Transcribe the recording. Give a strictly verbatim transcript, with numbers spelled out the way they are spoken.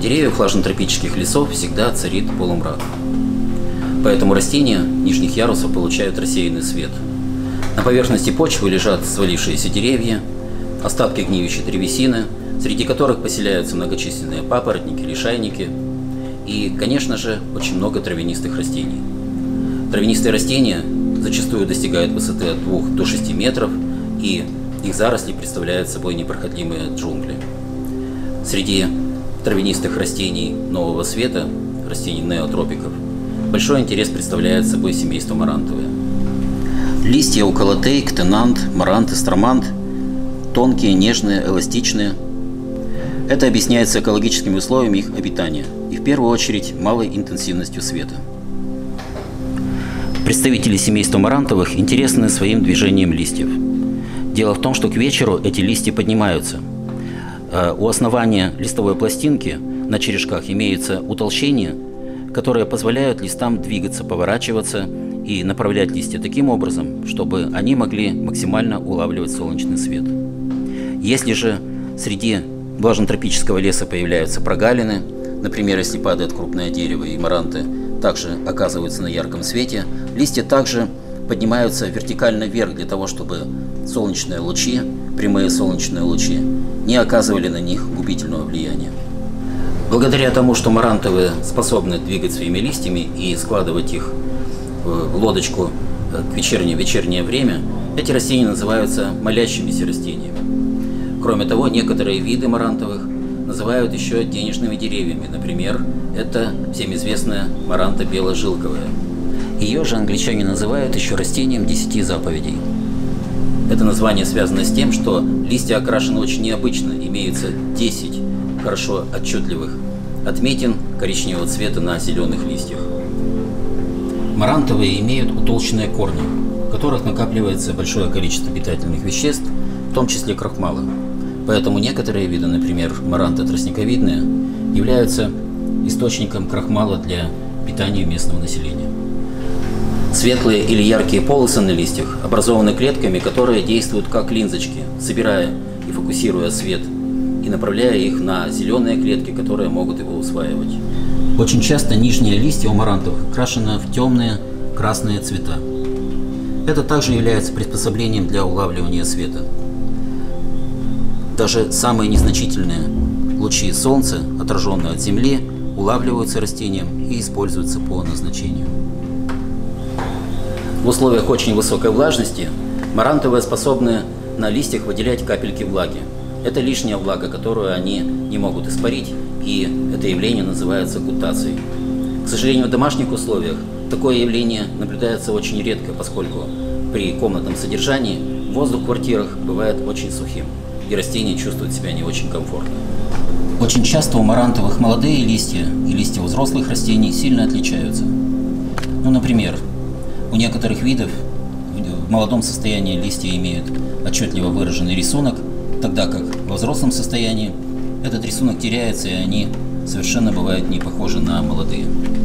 деревьев влажно-тропических лесов всегда царит полумрак. Поэтому растения нижних ярусов получают рассеянный свет. На поверхности почвы лежат свалившиеся деревья, остатки гниющей древесины, среди которых поселяются многочисленные папоротники, лишайники и, конечно же, очень много травянистых растений. Травянистые растения зачастую достигают высоты от двух до шести метров, и их заросли представляют собой непроходимые джунгли. Среди травянистых растений нового света, растений неотропиков, большой интерес представляет собой семейство марантовые. Листья у колотей, ктенант, марант и стромант тонкие, нежные, эластичные. Это объясняется экологическими условиями их обитания и в первую очередь малой интенсивностью света. Представители семейства марантовых интересны своим движением листьев. Дело в том, что к вечеру эти листья поднимаются. У основания листовой пластинки на черешках имеются утолщения, которые позволяют листам двигаться, поворачиваться и направлять листья таким образом, чтобы они могли максимально улавливать солнечный свет. Если же среди влажно-тропического леса появляются прогалины, например, если падает крупное дерево и маранты также оказываются на ярком свете, листья также поднимаются вертикально вверх для того, чтобы солнечные лучи, прямые солнечные лучи, не оказывали на них губительного влияния. Благодаря тому, что марантовые способны двигать своими листьями и складывать их в лодочку к вечернее, вечернее время, эти растения называются молящимися растениями. Кроме того, некоторые виды марантовых называют еще денежными деревьями. Например, это всем известная маранта беложилковая. Ее же англичане называют еще растением десяти заповедей. Это название связано с тем, что листья окрашены очень необычно, имеются десять хорошо отчетливых отметин коричневого цвета на зеленых листьях. Марантовые имеют утолщенные корни, в которых накапливается большое количество питательных веществ, в том числе крахмала. Поэтому некоторые виды, например, маранты тростниковидные, являются источником крахмала для питания местного населения. Светлые или яркие полосы на листьях образованы клетками, которые действуют как линзочки, собирая и фокусируя свет и направляя их на зеленые клетки, которые могут его усваивать. Очень часто нижние листья у марантовых крашены в темные красные цвета. Это также является приспособлением для улавливания света. Даже самые незначительные лучи солнца, отраженные от земли, улавливаются растением и используются по назначению. В условиях очень высокой влажности марантовые способны на листьях выделять капельки влаги. Это лишняя влага, которую они не могут испарить, и это явление называется гутацией. К сожалению, в домашних условиях такое явление наблюдается очень редко, поскольку при комнатном содержании воздух в квартирах бывает очень сухим, и растения чувствуют себя не очень комфортно. Очень часто у марантовых молодые листья и листья у взрослых растений сильно отличаются. Ну, например, у некоторых видов в молодом состоянии листья имеют отчетливо выраженный рисунок, тогда как во взрослом состоянии этот рисунок теряется, и они совершенно бывают не похожи на молодые.